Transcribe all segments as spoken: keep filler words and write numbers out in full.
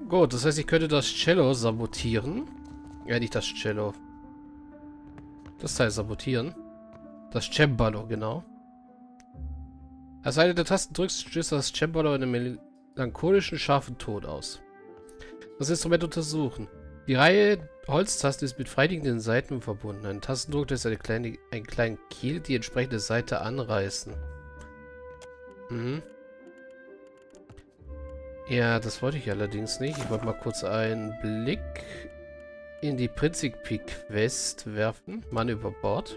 Gut, das heißt, ich könnte das Cello sabotieren. Ja, nicht das Cello. Das Teil sabotieren. Das Cembalo, genau. Als eine der Tasten drückst, stößt das Cembalo in einem melancholischen, scharfen Ton aus. Das Instrument untersuchen. Die Reihe Holztasten ist mit freiliegenden Saiten verbunden. Ein Tastendruck lässt eine kleine, einen kleinen Kiel die entsprechende Saite anreißen. Mhm. Ja, das wollte ich allerdings nicht. Ich wollte mal kurz einen Blick in die Principi-Quest werfen. Mann über Bord.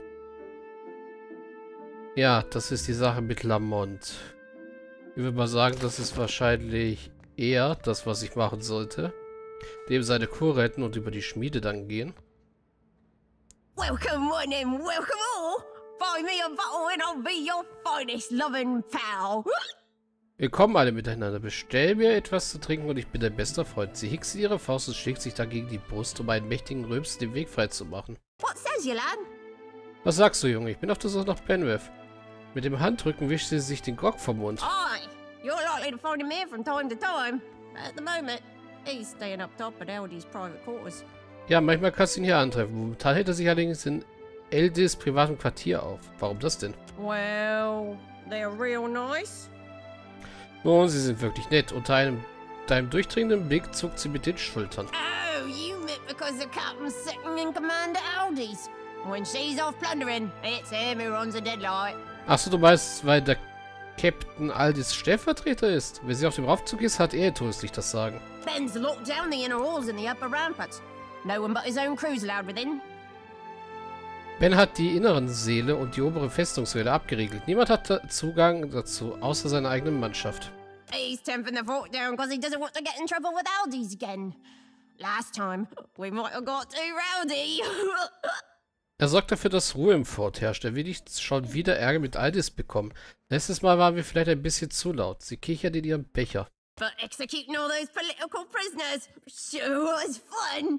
Ja, das ist die Sache mit Lamont. Ich würde mal sagen, das ist wahrscheinlich eher das, was ich machen sollte. Dem seine Kur retten und über die Schmiede dann gehen. Welcome one and welcome all. Buy me a bottle and I'll be your finest loving pal. Wir kommen alle miteinander. Bestell mir etwas zu trinken und ich bin dein bester Freund. Sie hickst ihre Faust und schlägt sich dagegen die Brust, um einen mächtigen Rülps den Weg frei zu machen. What says you, lad? Was sagst du, Junge? Ich bin auf der Suche nach Penwith. Mit dem Handrücken wischt sie sich den Grog vom Mund. Aye, you're likely to find him here from time to time. But at the moment, he's staying up top at Aldi's private quarters. Ja, manchmal kannst du ihn hier antreffen. Momentan hält er sich allerdings in Eldis privatem Quartier auf. Warum das denn? Well, they're real nice. Nun, sie sind wirklich nett. Unter einem deinem durchdringenden Blick zuckt sie mit den Schultern. Oh, you meant because the captain's second in command at Aldi's. When she's off plundering, it's him who runs the deadlight. Achso, du meinst, weil der Captain Aldis Stellvertreter ist? Wenn sie auf dem Raufzug ist, hat er tröstlich das Sagen. Ben's locked down the inner halls and the upper ramparts. No one but his own crew's allowed within. Ben hat die inneren Säle und die obere Festungswelle abgeriegelt. Niemand hat Zugang dazu, außer seiner eigenen Mannschaft. He's temping the fort down because he doesn't want to get in trouble with Aldi's again. Last time, we might have got too rowdy. Er sorgt dafür, dass Ruhe im Fort herrscht. Er will nicht schon wieder Ärger mit Aldis bekommen. Letztes Mal waren wir vielleicht ein bisschen zu laut. Sie kichert in ihrem Becher. But executing all those political prisoners sure was fun.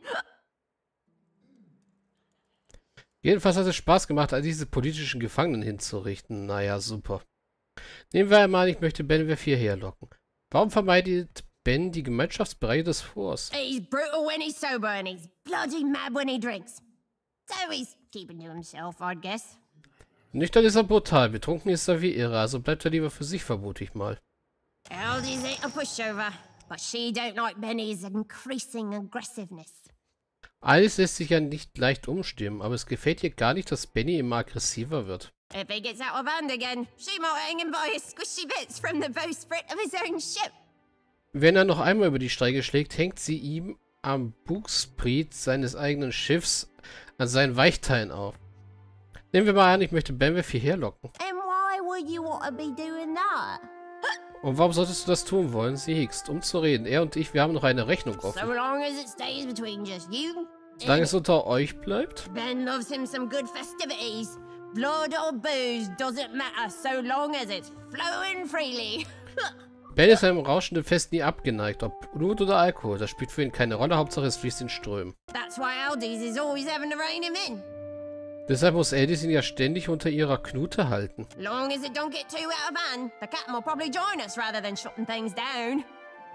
Jedenfalls hat es Spaß gemacht, all diese politischen Gefangenen hinzurichten. Naja, super. Nehmen wir einmal, ich möchte Benwith hierher locken. Warum vermeidet Ben die Gemeinschaftsbereiche des Forts? He's brutal when he's sober and he's bloody mad when he drinks. So he's keeping to himself, I'd guess. Nüchtern ist er brutal, betrunken ist er wie irre, also bleibt er lieber für sich, vermute ich mal. Aldi's ain't a pushover, but she don't like Benny's increasing aggressiveness. Alles lässt sich ja nicht leicht umstimmen, aber es gefällt ihr gar nicht, dass Benny immer aggressiver wird. If he gets out of hand again, she might hang him by his squishy bits from the bowsprit of his own ship. Wenn er noch einmal über die Steige schlägt, hängt sie ihm am Bugsprit seines eigenen Schiffs an seinen Weichteilen auf. Nehmen wir mal an, ich möchte Benwith hierher locken. And why would you want to be doing that? Und warum solltest du das tun wollen? Sie hickst, um zu reden. Er und ich, wir haben noch eine Rechnung So offen. long as it stays between just you. Solange es unter euch bleibt? Ben loves him some good festivities. Blood or booze doesn't matter so long as it's flowing freely. Ben ist einem rauschenden Fest nie abgeneigt, ob Blut oder Alkohol. Das spielt für ihn keine Rolle, Hauptsache es fließt in Strömen. That's why Aldi's is always having to rein him in. Deshalb muss Eldis ihn ja ständig unter ihrer Knute halten. Long as it don't get too out of hand, the captain will probably join us rather than shutting things down.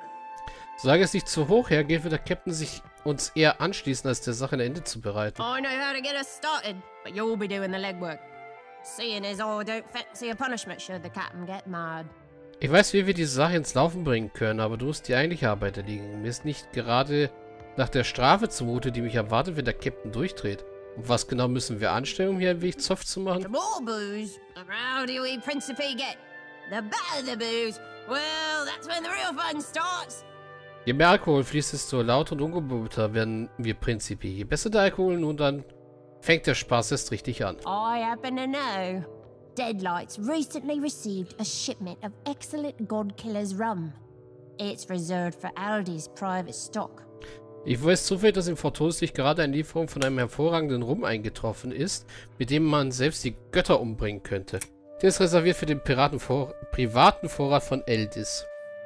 Solange es nicht zu hoch hergeht, wird der Captain sich uns eher anschließen, als der Sache ein Ende zu bereiten. I know how to get us started, but you'll be doing the legwork. Seeing as I don't fancy a punishment should the captain get mad. Ich weiß, wie wir die Sache ins Laufen bringen können, aber du musst die eigentliche Arbeit erledigen. Mir ist nicht gerade nach der Strafe zumute, die mich erwartet, wenn der Captain durchdreht. Und was genau müssen wir anstellen, um hier ein wenig Zoff zu machen? The more booze, the rowdier we Principe get. The better the booze, well, that's when the real fun starts. Je mehr Alkohol fließt, desto lauter und ungewohnter werden wir Principe. Je besser der Alkohol, nun dann fängt der Spaß erst richtig an. I happen to know. Deadlights recently received a shipment of excellent Godkiller's rum. It's reserved for Aldi's private stock. Ich weiß zufällig, dass im Fort Todeslicht gerade eine Lieferung von einem hervorragenden Rum eingetroffen ist, mit dem man selbst die Götter umbringen könnte. Der ist reserviert für den Piratenvor privaten Vorrat von Eldis.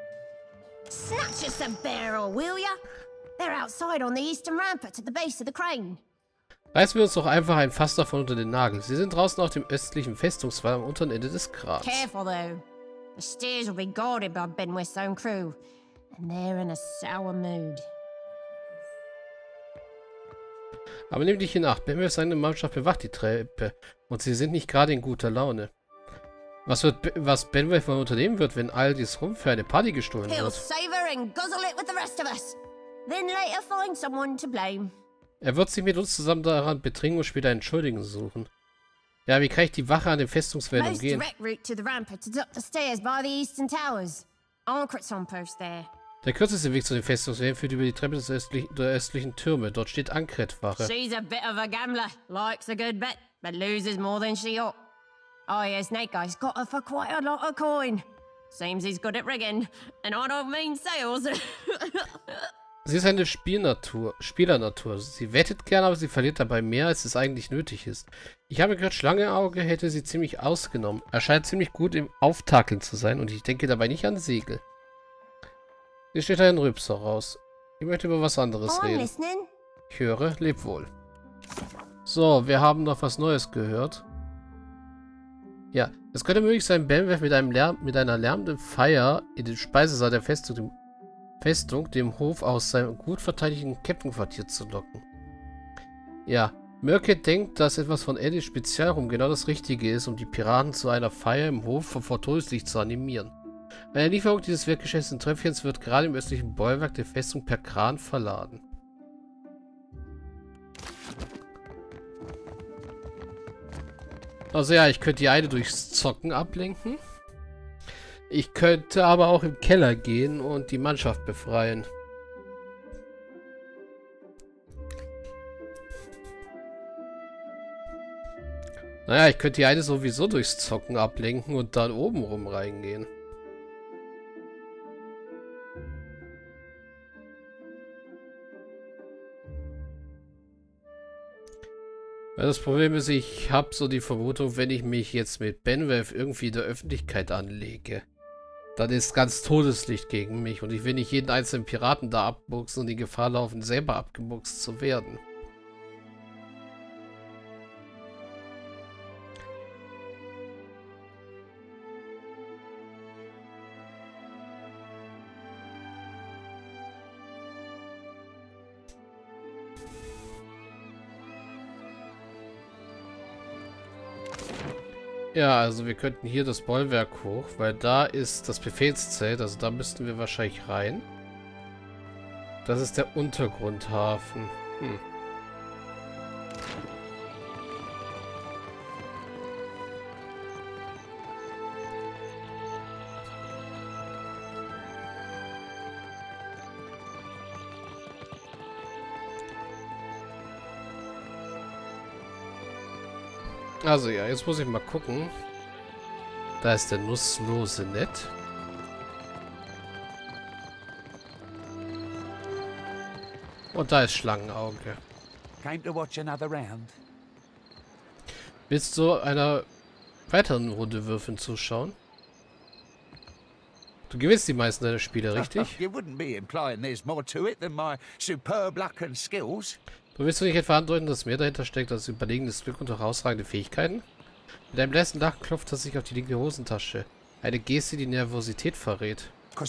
Snatch us a barrel, will ya? They're outside on the eastern rampart at the base of the crane. Reißen wir uns doch einfach ein Fass davon unter den Nagel. Sie sind draußen auf dem östlichen Festungswall am unteren Ende des Grabs. Careful though. The stairs will be guarded by Benwith's own crew. and they're in a sour mood. Aber nimm dich in Acht. Benway seine Mannschaft bewacht die Treppe und sie sind nicht gerade in guter Laune. Was wird, Be was Benway von unternehmen wird, wenn all dies Rum für eine Party gestohlen He'll wird? save her and guzzle it with the rest of us. Then later find someone to blame. Er wird sich mit uns zusammen daran betrinken und später Entschuldigung suchen. Ja, wie kann ich die Wache an den Festungswellen Most umgehen? direct route to the rampart is up the stairs by the eastern towers. Ancret's on post there. Der kürzeste Weg zu den Festungswellen führt über die Treppe des östlich der östlichen Türme. Dort steht Ankret-Wache. She's a bit of a gambler, likes a good bet, but loses more than she ought. Oh yeah, Snake Eye's got her for quite a lot of coin. Seems he's good at rigging, and I don't mean sales. Sie ist eine Spielnatur, Spielernatur. Sie wettet gerne, aber sie verliert dabei mehr, als es eigentlich nötig ist. Ich habe gehört, Schlangenauge hätte sie ziemlich ausgenommen. Er scheint ziemlich gut im Auftakeln zu sein und ich denke dabei nicht an Segel. Hier steht ein Rübser raus. Ich möchte über was anderes I'm reden. listening. Ich höre, leb wohl. So, wir haben noch was Neues gehört. Ja, es könnte möglich sein, Benway mit, einem Lärm, mit einer lärmenden Feier in den Speisesaal der Festung, dem, Festung, dem Hof aus seinem gut verteidigten Captain-Quartier zu locken. Ja, Murke denkt, dass etwas von Eddies Spezialrum genau das Richtige ist, um die Piraten zu einer Feier im Hof von Fort Todeslicht zu animieren. Eine Lieferung dieses wertgeschätzten Tröpfchens wird gerade im östlichen Bollwerk der Festung per Kran verladen. Also ja, ich könnte die eine durchs Zocken ablenken. Ich könnte aber auch im Keller gehen und die Mannschaft befreien. Naja, ich könnte die eine sowieso durchs Zocken ablenken und dann oben rum reingehen. Das Problem ist, ich habe so die Vermutung, wenn ich mich jetzt mit Benway irgendwie in der Öffentlichkeit anlege, dann ist ganz Todeslicht gegen mich und ich will nicht jeden einzelnen Piraten da abbuchsen und die Gefahr laufen, selber abgebuchst zu werden. Ja, also wir könnten hier das Bollwerk hoch, weil da ist das Befehlszelt, also da müssten wir wahrscheinlich rein. Das ist der Untergrundhafen. Hm. Also ja, jetzt muss ich mal gucken. Da ist der nusslose Nett. Und da ist Schlangenauge. Willst du einer weiteren Runde Würfeln zuschauen? Du gewinnst die meisten deiner Spiele, richtig? Du willst du nicht etwa andeuten, dass mehr dahinter steckt als überlegenes Glück und herausragende Fähigkeiten? Mit einem letzten Lachen klopft er sich auf die linke Hosentasche. Eine Geste, die Nervosität verrät.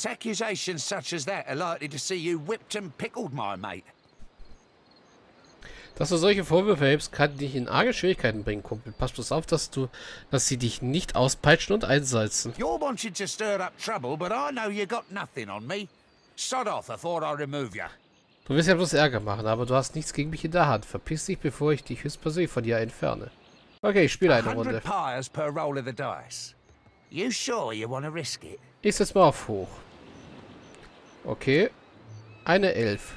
Dass du solche Vorwürfe erhebst, kann dich in arge Schwierigkeiten bringen, Kumpel. Pass bloß auf, dass du, dass sie dich nicht auspeitschen und einsalzen. You're wanting to stir up trouble, but I know you got nothing on me. Sod off before I remove you. Du willst ja bloß Ärger machen, aber du hast nichts gegen mich in der Hand. Verpiss dich, bevor ich dich höchstpersönlich von dir entferne. Okay, ich spiele eine Runde. Ich setze mal auf hoch. Okay. Eine Elf.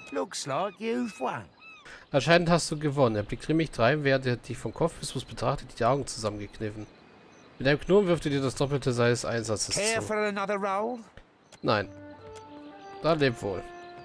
Anscheinend hast du gewonnen. Er blickt grimmig drein, während er dich von Kopf bis Fuß betrachtet, die Augen zusammengekniffen. Mit einem Knurren wirft er dir das Doppelte seines Einsatzes zu. Nein. Dann leb wohl.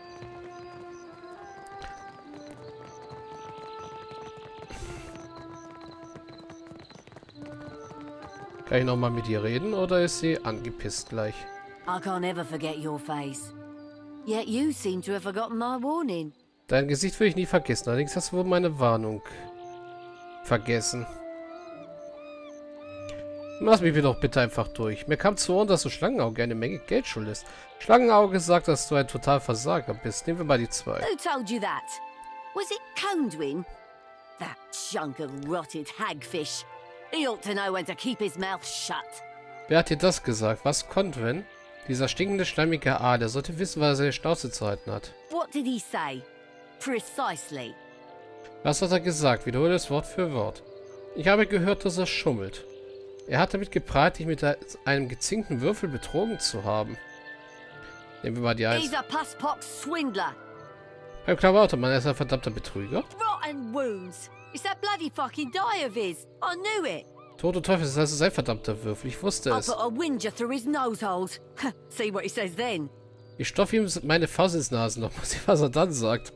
Kann ich nochmal mit ihr reden oder ist sie angepisst gleich? I can't ever forget your face. Yet you seem to have forgotten my warning. Dein Gesicht will ich nie vergessen. Allerdings hast du wohl meine Warnung vergessen. Lass mich doch bitte einfach durch. Mir kam zu Ohren, dass du Schlangenauge eine Menge Geld schuldest. Schlangenauge sagt, dass du ein total Versager bist. Nehmen wir mal die zwei. Who told you that? Was it Conedwin? That chunk of rotted hagfish. He ought to know when to keep his mouth shut. Wer hat dir das gesagt? Was Conedwin? Dieser stinkende, schleimige A, der sollte wissen, was er seine Schnauze zu halten hat. What did he say? Precisely. Was hat er gesagt? Wiederhole es Wort für Wort. Ich habe gehört, dass er schummelt. Er hat damit geprahlt, dich mit einem gezinkten Würfel betrogen zu haben. Nehmen wir mal die eins. He's a pusspox swindler. Beim Klabautermann, er ist ein verdammter Betrüger. Rotten wounds. It's that bloody fucking die of his. I knew it. Tote Teufel, das heißt, es ist ein verdammter Würfel. Ich wusste I es. put a whinger through his nose holes. See what he says then. Ich stopfe ihm meine Faust ins Nasen noch. Mal sehen, was er dann sagt.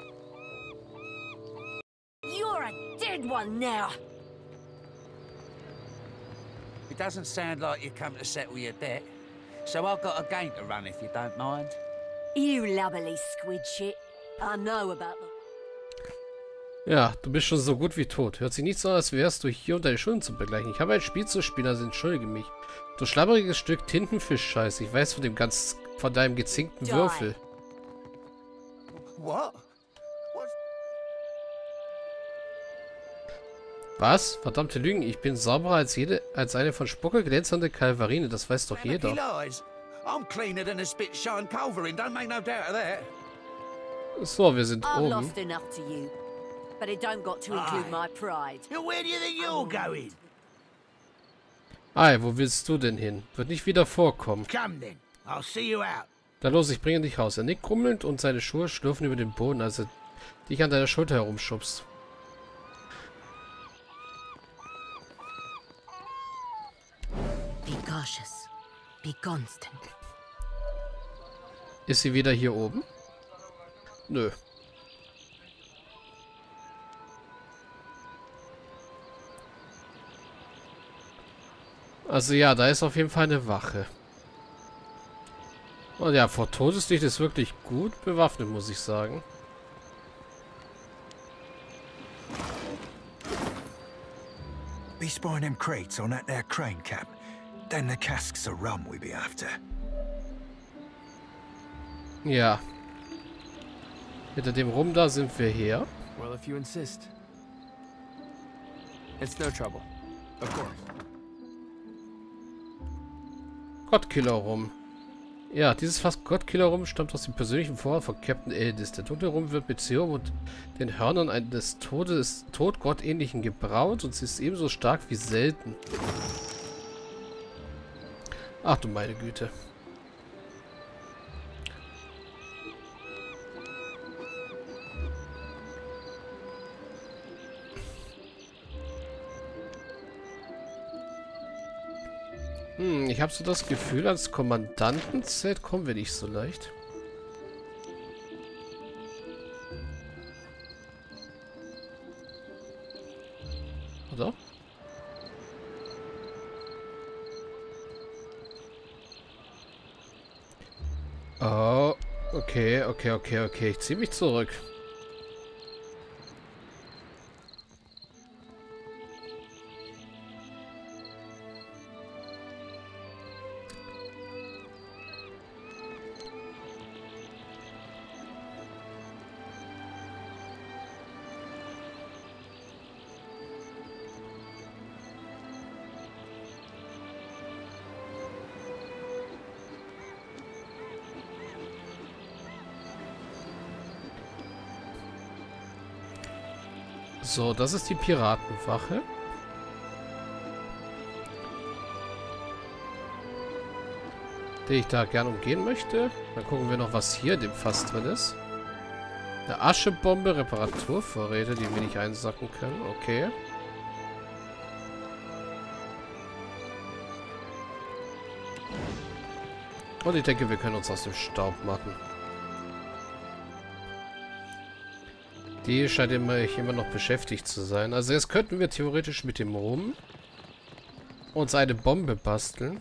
You're a dead one now. It doesn't sound like you come to settle your debt. So I've got a game to run if you don't mind. You lubberly squid shit. I know about them. Ja, du bist schon so gut wie tot. Hört sich nicht so an, als wärst du hier, um deine Schulden zu begleichen. Ich habe ein Spiel zu spielen, also entschuldige mich. Du schlabberiges Stück Tintenfisch-Scheiß. Ich weiß von dem ganz, von deinem gezinkten Die. Würfel. What? What's... Was? Verdammte Lügen. Ich bin sauberer als jede, als eine von Spucke glänzende Kalvarine. Das weiß doch jeder. Lies. I'm cleaner than a spit shine culverin. Don't make no doubt of that. So, wir sind I've oben. lost enough to you. But it don't got to include my pride. Where do you think you're going? Ei, wo willst du denn hin? Wird nicht wieder vorkommen. Come then. I'll see you out. Dann los, ich bringe dich raus. Er nickt grummelnd und seine Schuhe schlürfen über den Boden, als er dich an deiner Schulter herumschubst. Be cautious. Be constant. Ist sie wieder hier oben? Nö. Also ja, da ist auf jeden Fall eine Wache. Und ja, vor Todeslicht ist wirklich gut bewaffnet, muss ich sagen. Be spying them crates on that there crane cap. Then the casks of rum we be after. Ja. Hinter dem Rum da sind wir her. Well, if you insist. It's no trouble. Of course. Gottkiller Rum. Ja, dieses Fass Gottkiller Rum stammt aus dem persönlichen Vorrat von Captain Eldis. Der dunkle Rum wird mit Serum und den Hörnern eines Todes, Todgottähnlichen gebraut und sie ist ebenso stark wie selten. Ach du meine Güte. Hm, ich habe so das Gefühl, als Kommandantenzelt kommen wir nicht so leicht. Oder? Oh, okay, okay, okay, okay. Ich ziehe mich zurück. So, das ist die Piratenwache. Die ich da gerne umgehen möchte. Dann gucken wir noch, was hier in dem Fass drin ist. Eine Aschebombe, Reparaturvorräte, die wir nicht einsacken können. Okay. Und ich denke, wir können uns aus dem Staub machen. Die scheint immer, immer noch beschäftigt zu sein. Also jetzt könnten wir theoretisch mit dem Rum uns eine Bombe basteln.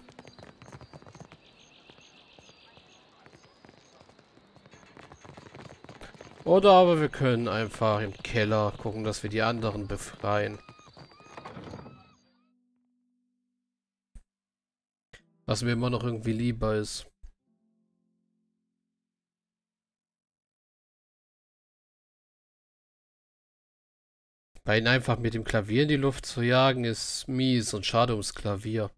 Oder aber wir können einfach im Keller gucken, dass wir die anderen befreien. Was mir immer noch irgendwie lieber ist. Bei ihnen einfach mit dem Klavier in die Luft zu jagen, ist mies und schade ums Klavier.